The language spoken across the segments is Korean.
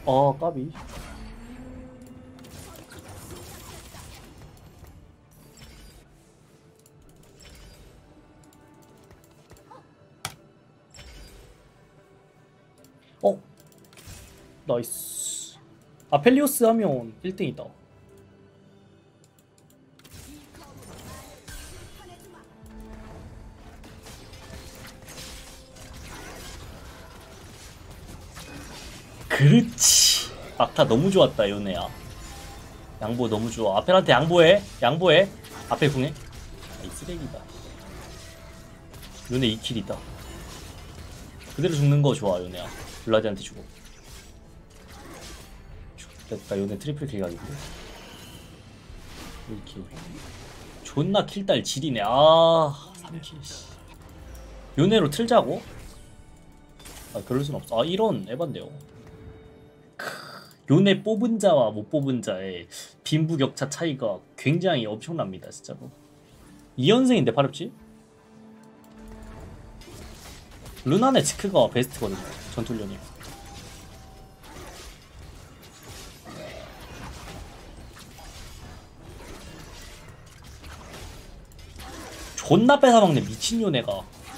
까비. 나이스. 아펠리오스 하면 1등이다. 그렇지. 막타 너무 좋았다 요네야. 양보 너무 좋아. 아펠한테 양보해. 양보해. 아펠 궁해. 이 쓰레기다. 요네 2킬이다. 그대로 죽는 거 좋아 요네야. 블라디한테 주고. 됐다. 요네 트리플 킬 각인데. 1킬. 존나 킬딸 지리네. 3킬. 요네로 틀자고? 그럴 순 없어. 이런 에반데요. 요네 뽑은 자와 못 뽑은 자의 빈부격차 차이가 굉장히 엄청납니다 진짜로. 2연승인데 8엽지? 루나네 치크가 베스트거든요 전투련이. 존나 뺏어먹네 미친 요네가.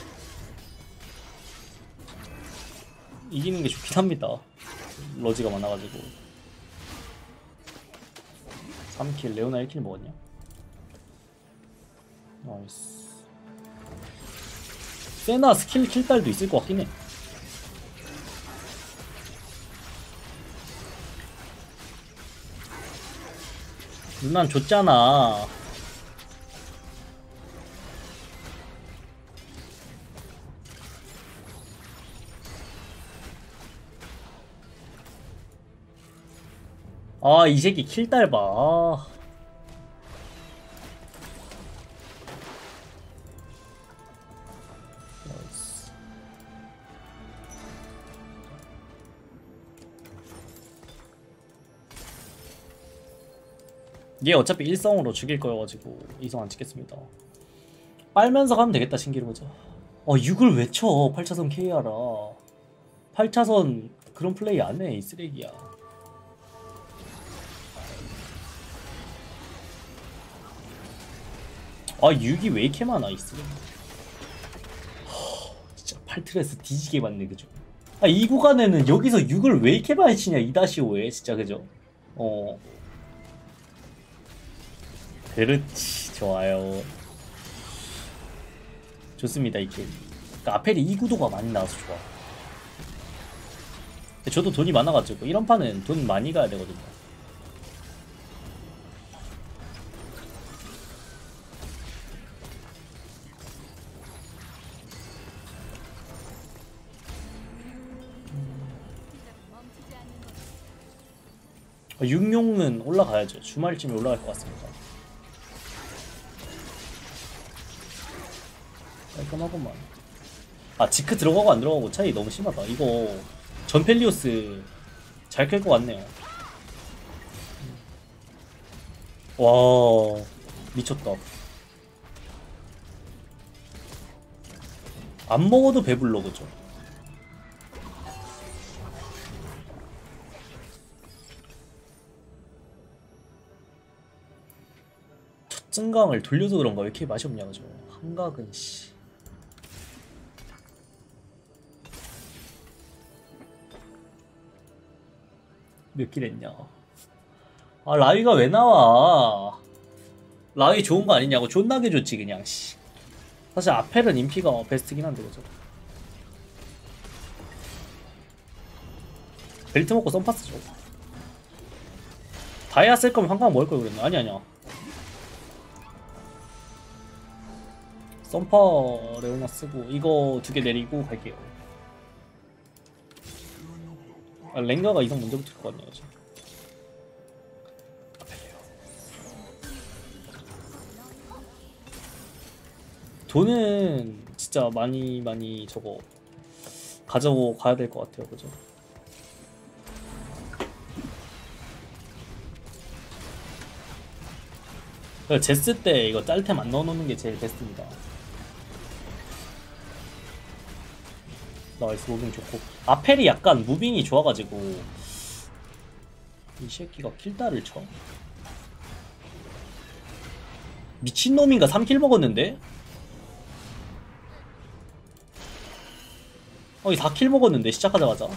이기는 게 좋긴 합니다. 러지가 많아가지고. 3킬 레오나 1킬 먹었냐? 나이스. 세나 스킬 킬딸도 있을 것 같긴 해. 누난 줬잖아. 이 새끼 킬딸 봐. 얘 어차피 1성으로 죽일 거여가지고 2성 안 찍겠습니다. 빨면서 가면 되겠다 신기루 보자. 6을 왜 쳐? 8차선 KR아. 8차선 그런 플레이 안 해 이 쓰레기야. 아 6이 왜 이렇게 많아 이 쓰레기. 진짜 8트레스 뒤지게 맞네 그죠? 이 구간에는 여기서 6을 왜 이렇게 많이 치냐 2-5에 진짜 그죠? 그렇지 좋아요. 좋습니다 이게. 그러니까 아펠이 이 구도가 많이 나와서 좋아. 저도 돈이 많아가지고 이런 판은 돈 많이 가야 되거든요. 육룡은 올라가야죠. 주말쯤에 올라갈 것 같습니다. 깔끔하구만. 지크 들어가고 안 들어가고 차이 너무 심하다. 이거 전펠리오스 잘 깰 것 같네요. 와 미쳤다. 안 먹어도 배불러 그죠? 첫 증강을 돌려서 그런가 왜 이렇게 맛이 없냐 그죠? 한각은 씨. 몇 킬 했냐? 라위가 왜 나와? 라위 좋은 거 아니냐고. 존나게 좋지 그냥 씨. 사실 아펠은 인피가 베스트긴 한데 그죠? 벨트 먹고 썬파스 줘. 다이아 쓸 거면 한강 먹을 걸 그랬나? 아니야. 썬파 레오나 쓰고 이거 2개 내리고 갈게요. 랭가가 이성 먼저 붙을 것 같네요 지금. 돈은 진짜 많이 저거 가져고 가야 될 것 같아요 그죠? 제스 때 이거 짤템 안 넣어놓는 게 제일 베스트입니다. 나이스 무빙 좋고 아펠이 약간 무빙이 좋아가지고 이 새끼가 킬다를 쳐. 미친놈인가 3킬 먹었는데? 이 4킬 먹었는데 시작하자마자.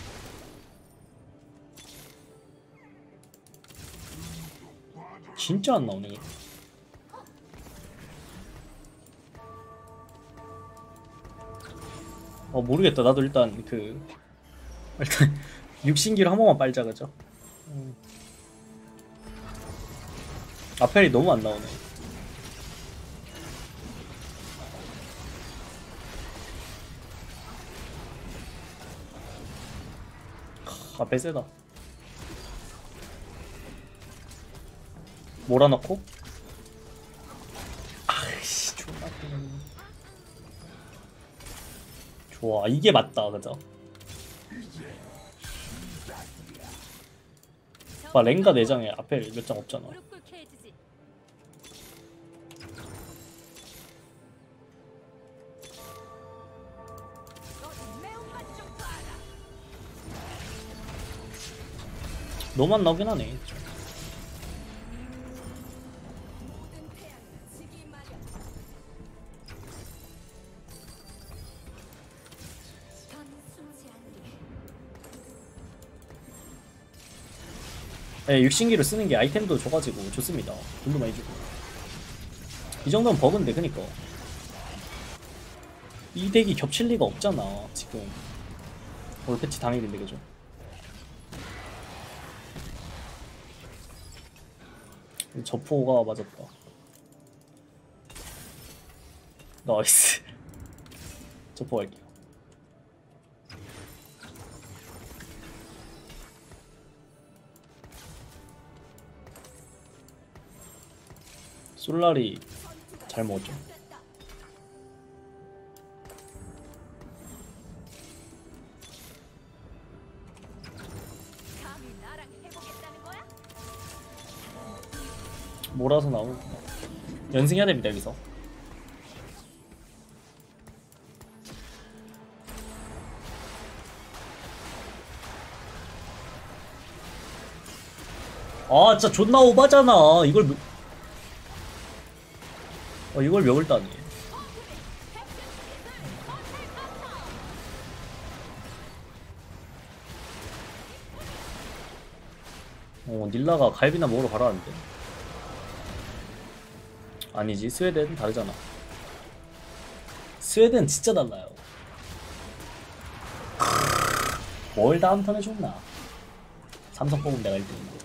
진짜 안 나오네. 모르겠다. 나도 일단 일단 육신기로 한 번만 빨자. 그죠? 아펠이 너무 안 나오네. 아펠 세다. 몰아넣고. 아이씨 존나 뜨네. 좋아, 이게 맞다. 그죠? 봐, 랭가 4장에 아펠 몇 장 없잖아. 너만 나오긴 하네. 네, 육신기를 쓰는 게 아이템도 줘가지고 좋습니다. 돈도 많이 주고. 이 정도면 버그인데. 그니까 이 덱이 겹칠 리가 없잖아 지금. 올 패치 당일인데. 그죠? 저포가 맞았다. 나이스. 저포 갈게요. 솔라리 잘 먹었죠. 몰아서 나오고 연승해야 됩니다. 여기서 진짜 존나 오바잖아. 이걸 멱을 따네. 닐라가 갈비나 먹으러 가라는데. 아니지, 스웨덴 다르잖아. 스웨덴 진짜 달라요. 뭘 다음 턴에 줬나. 삼성 뽑으면 내가 1등인데.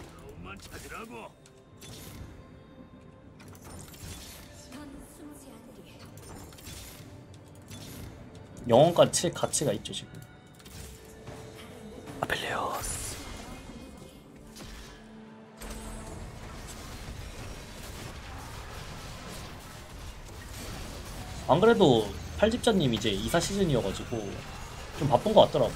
영원까지 칠 가치가 있죠 지금. 아펠리오스. 안 그래도 팔집자님 이제 이사 시즌이어가지고 좀 바쁜 것 같더라고.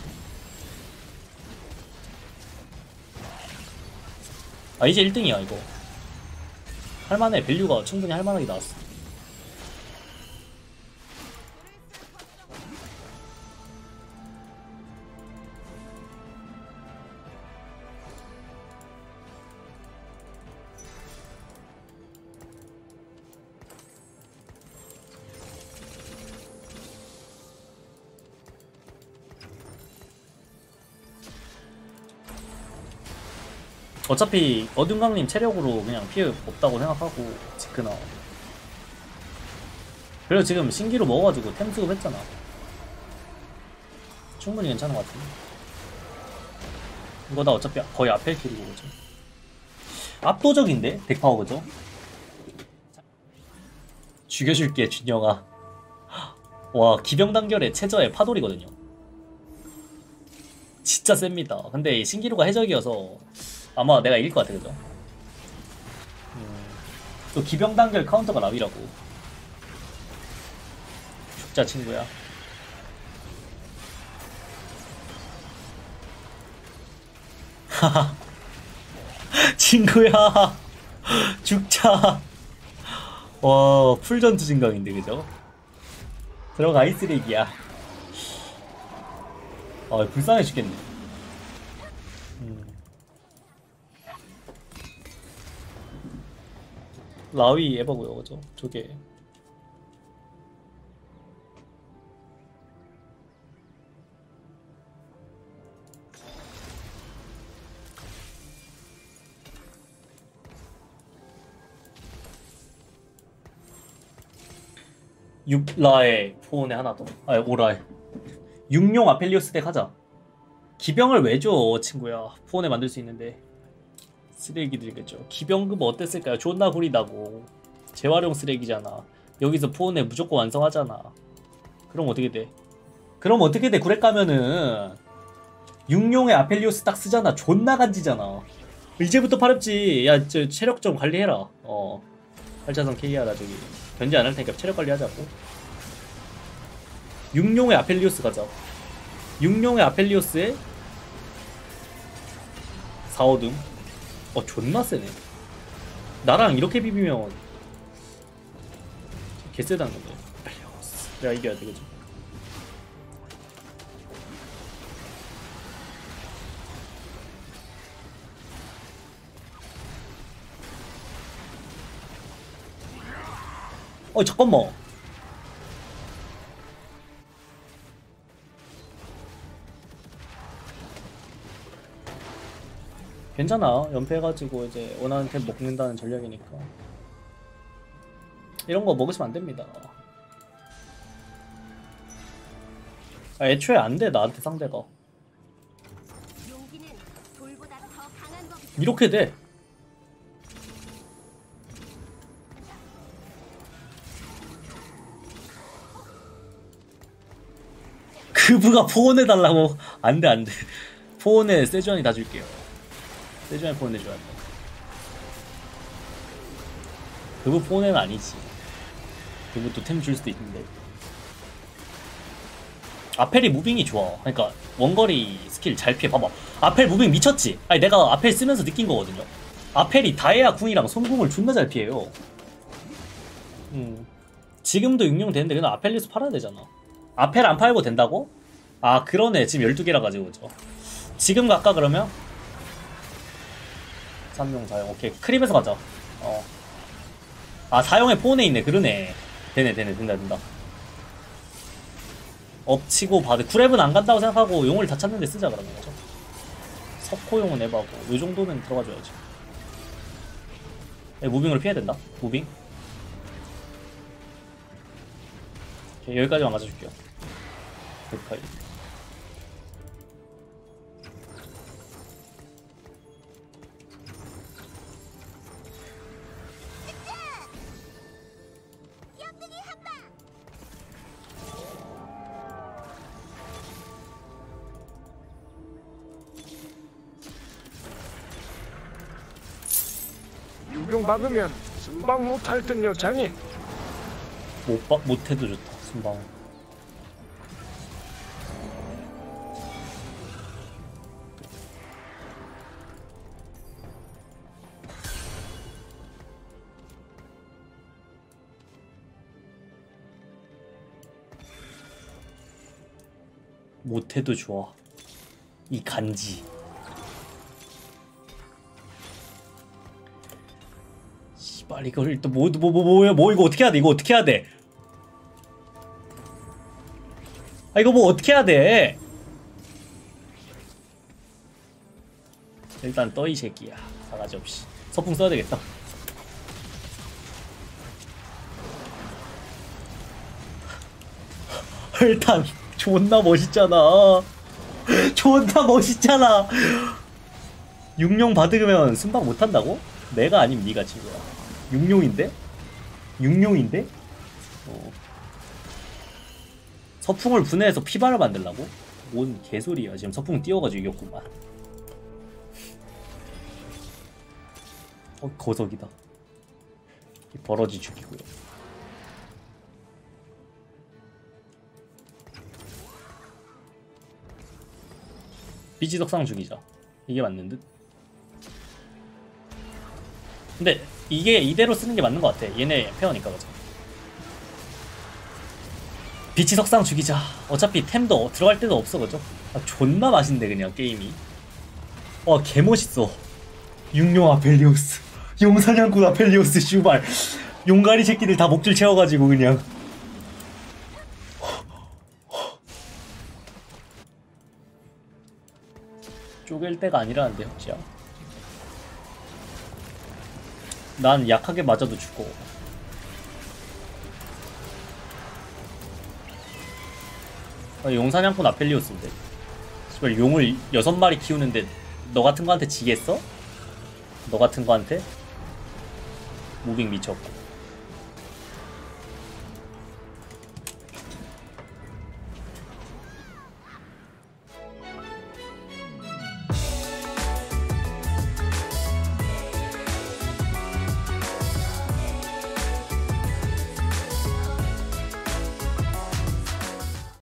이제 1등이야 이거. 할만해. 밸류가 충분히 할만하게 나왔어. 어차피 어둠강님 체력으로 그냥 피해 없다고 생각하고 지크나. 그리고 지금 신기로 먹어가지고 템 수급했잖아. 충분히 괜찮은 것 같은데. 이거 나 어차피 거의 아펠 킬이고. 그죠? 압도적인데? 덱파워. 그죠? 죽여줄게 준영아. 와, 기병단결의 최저의 파돌이거든요. 진짜 셉니다. 근데 신기루가 해적이어서 아마 내가 이길 것 같아. 그죠? 또 기병단결 카운터가 라위라고. 죽자 친구야. 하하. 친구야. 죽자. 와, 풀전투 증강인데. 그죠? 들어가 이 쓰레기야. 불쌍해 죽겠네. 라위 에버고요, 그죠? 저게. 육라에 포온에 하나 더. 아, 오라에. 육룡 아펠리오스 덱 하자. 기병을 왜 줘, 친구야. 포온에 만들 수 있는데. 쓰레기들이겠죠. 기병급 어땠을까요? 존나 구리다고. 재활용 쓰레기잖아. 여기서 포온에 무조건 완성하잖아. 그럼 어떻게 돼? 그럼 어떻게 돼? 구렉 가면은 육룡의 아펠리오스 딱 쓰잖아. 존나 간지잖아. 이제부터 파렵지. 야, 저 체력 좀 관리해라. 8차선 KR아 저기. 견제 안 할 테니까 체력 관리하자고. 육룡의 아펠리오스 가자. 육룡의 아펠리오스에 4호등. 존나 세네. 나랑 이렇게 비비면 개쎄다는 건데. 내가 이겨야 돼, 그죠? 잠깐만. 괜찮아. 연패해가지고 이제 원하는 템 먹는다는 전략이니까. 이런 거 먹으시면 안 됩니다. 애초에 안 돼, 나한테 상대가. 이렇게 돼. 그부가 포온해달라고. 안돼, 안돼. 포온에 세주안이 다 줄게요. 세주안이 포온해줘야 돼. 그부 포온에는 아니지. 그부 또 템 줄 수도 있는데. 아펠이 무빙이 좋아. 그러니까 원거리 스킬 잘 피해. 봐봐, 아펠 무빙 미쳤지? 아니, 내가 아펠 쓰면서 느낀 거거든요. 아펠이 다이아 궁이랑 손궁을 존나 잘 피해요. 지금도 육룡 되는데 그냥 아펠리스 팔아야 되잖아. 아펠 안 팔고 된다고? 아, 그러네. 지금 12개라 가지고. 그죠? 지금 갈까 그러면? 3용 4용. 오케이, 크립에서 가자. 아, 4용에 포온에 있네. 그러네. 되네, 된다. 엎치고 바드. 구랩은 안 간다고 생각하고 용을 다 찾는데 쓰자 그러면. 그죠? 석호용은 에바고. 요 정도는 들어가줘야지. 무빙으로 피해야 된다. 무빙. 오케이, 여기까지만 가져줄게요. 여기까지. 유경 박으면 순방 못할 듯요, 장인. 못해도 좋다, 순방. 못해도 좋아. 이 간지. 씨발, 이걸 또 뭐 이거 어떻게 해야 돼? 이거 어떻게 해야 돼? 아, 이거 뭐 어떻게 해야 돼? 일단 떠, 이 새끼야. 사가지 없이. 서풍 써야 되겠다. 일단 존나 멋있잖아. 존나 멋있잖아. 육룡 받으면 순방 못한다고? 내가 아님 니가 친구야. 육룡인데? 육룡인데? 서풍을 분해해서 피바를 만들라고? 뭔 개소리야. 지금 서풍 띄워가지고 이겼구만. 거석이다. 버러지 죽이고요. 비지덕상 죽이자. 이게 맞는 듯? 근데 이게 이대로 쓰는 게 맞는 것 같아. 얘네 페어니까. 그죠? 비치석상 죽이자. 어차피 템도 들어갈 데도 없어. 그죠? 아, 존나 맛있는데 그냥 게임이. 개멋있어. 육룡 아펠리오스. 용사냥꾼 아펠리오스 슈발. 용가리 새끼들 다 목줄 채워가지고 그냥. 쪼갤 때가 아니라는데 혁지야. 난 약하게 맞아도 죽어. 용사냥꾼 아펠리오스인데 씨발 용을 6마리 키우는데 너 같은 거한테 지겠어? 너 같은 거한테? 무빙 미쳤고